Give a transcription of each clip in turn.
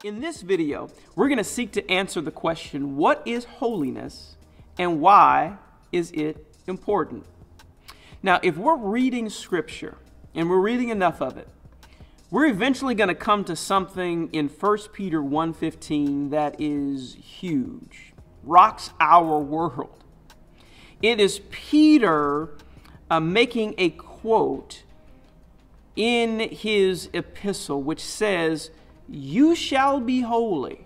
In this video, we're going to seek to answer the question, what is holiness and why is it important? Now, if we're reading scripture and we're reading enough of it, we're eventually going to come to something in 1 Peter 1:15 that is huge, rocks our world. It is Peter making a quote in his epistle which says, "You shall be holy,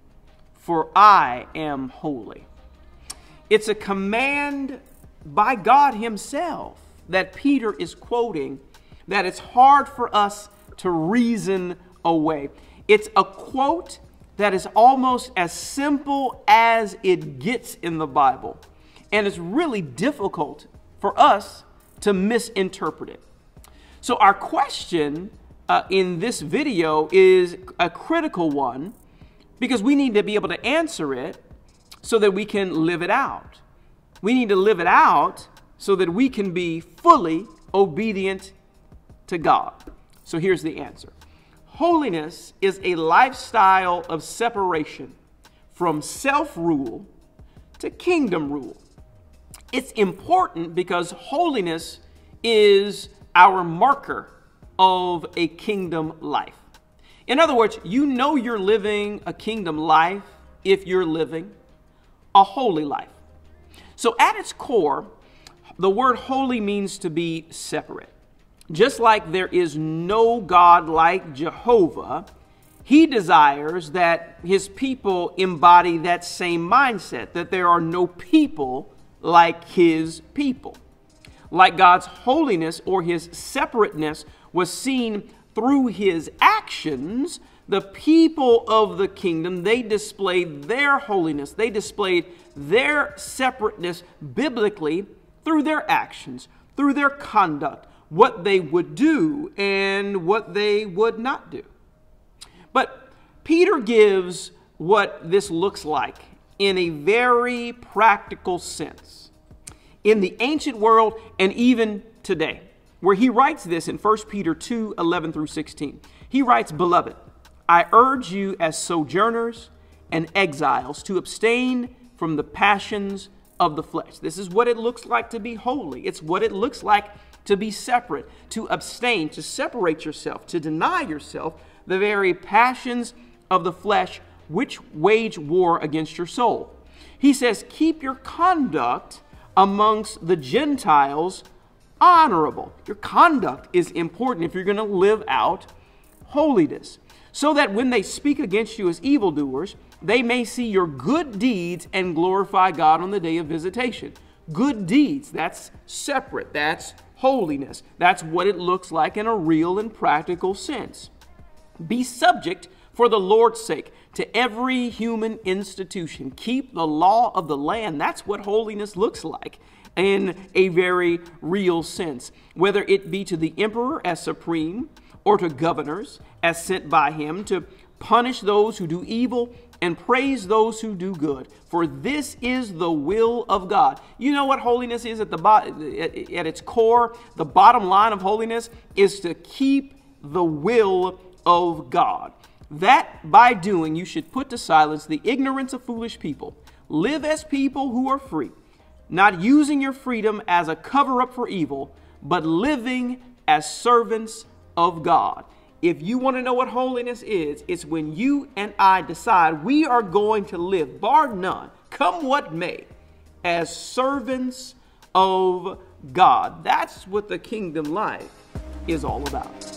for I am holy." It's a command by God himself that Peter is quoting that it's hard for us to reason away. It's a quote that is almost as simple as it gets in the Bible, and it's really difficult for us to misinterpret it. So our question in this video is a critical one because we need to be able to answer it so that we can live it out. We need to live it out so that we can be fully obedient to God. So here's the answer. Holiness is a lifestyle of separation from self-rule to kingdom rule. It's important because holiness is our marker of a kingdom life. In other words, you know you're living a kingdom life if you're living a holy life. So at its core, the word holy means to be separate. Just like there is no God like Jehovah, he desires that his people embody that same mindset, that there are no people like his people. Like God's holiness or his separateness was seen through his actions, the people of the kingdom, they displayed their holiness. They displayed their separateness biblically through their actions, through their conduct, what they would do and what they would not do. But Peter gives what this looks like in a very practical sense in the ancient world and even today, where he writes this in 1 Peter 2:11 through 16. He writes, "Beloved, I urge you as sojourners and exiles to abstain from the passions of the flesh." This is what it looks like to be holy. It's what it looks like to be separate, to abstain, to separate yourself, to deny yourself the very passions of the flesh which wage war against your soul. He says, keep your conduct amongst the Gentiles honorable. Your conduct is important if you're going to live out holiness, so that when they speak against you as evildoers, they may see your good deeds and glorify God on the day of visitation. Good deeds, that's separate, that's holiness. That's what it looks like in a real and practical sense. Be subject for the Lord's sake to every human institution. Keep the law of the land. That's what holiness looks like in a very real sense. Whether it be to the emperor as supreme or to governors as sent by him to punish those who do evil and praise those who do good. For this is the will of God. You know what holiness is at its core? The bottom line of holiness is to keep the will of God. That by doing, you should put to silence the ignorance of foolish people. Live as people who are free, not using your freedom as a cover-up for evil, but living as servants of God. If you want to know what holiness is, it's when you and I decide we are going to live, bar none, come what may, as servants of God. That's what the kingdom life is all about.